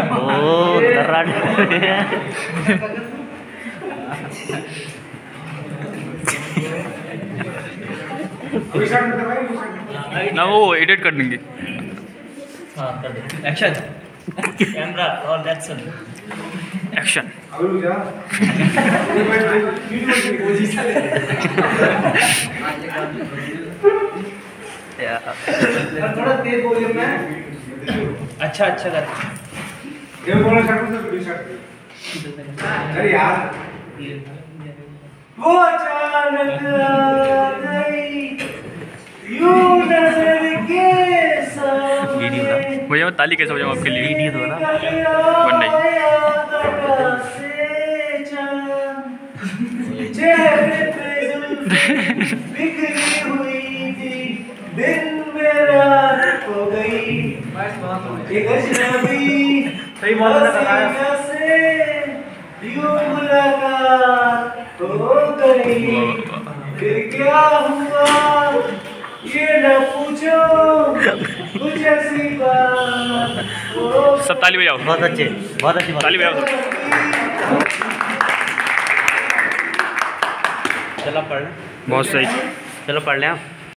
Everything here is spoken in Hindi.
ओ ना वो एडिट कर देंगे। हाँ कर दे। एक्शन कैमरा और एक्शन एक्शन। थोड़ा तेज बोलिए मैं। अच्छा अच्छा कर। अरे यार वो अचानक आ गई यूं नजर के सामने। भैया मैं ताली कैसे बजाऊँ आपके लिए? वीडियो दो ना। वन नहीं। चेहरे पे बिखरी हुई थी दिन में रात हो गई एक अजनबी हसीना से यूं मुलाकात हो गई। फिर क्या हुआ ये न पूछो कुछ ऐसी बात हो। सब ताली बजाओ। बहुत अच्छी ताली बजाओ सब। चलो पढ़। बहुत सही। चलो पढ़ लें आप।